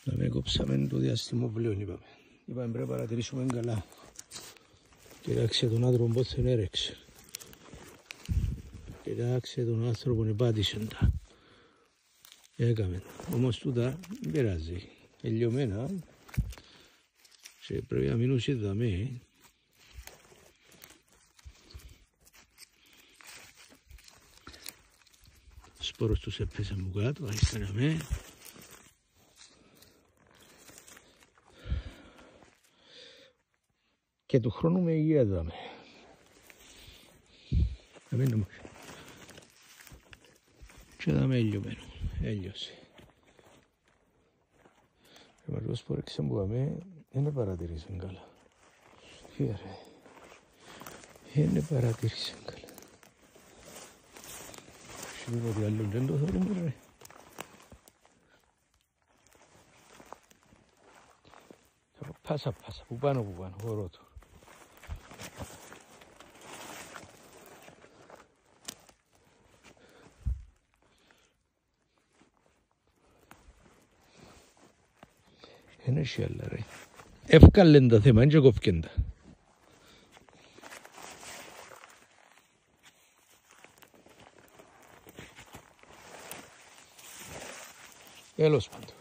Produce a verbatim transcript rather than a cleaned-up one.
Να με κόψαμε το διάστημα πλέον, είπαμε. Είπαμε πρέπει να παρατηρήσουμε καλά. Κοιτάξτε τον άνθρωπο πώς τον έρεξε. Κοιτάξτε τον άνθρωπο που πάτησε τα. Έκαμε. Όμως τούτα δεν πειράζει. Ελιωμένα. Και πρέπει να μείνουν δαμέ. Ο σπόρος τους έπαιζε μου κάτω. Άρχισαμε. Και του χρόνου με υγεία δάμε. Αμένω μας. Και δάμε έλειωμένο. Έλειωσε. Και μας πως πόρεξε μου καμε, δεν παρατηρήσαν καλά. Τι ρε. Δεν παρατηρήσαν καλά. Σημαίνει ότι άλλον δεν το θέλουμε ρε. Πάσα πάσα, που πάνω που πάνω, χωρώ του. Είναι εσύ άλλα ρε. Εύκαλεν τα θέμα, είναι και κοφκέντα. Τέλος πάντων.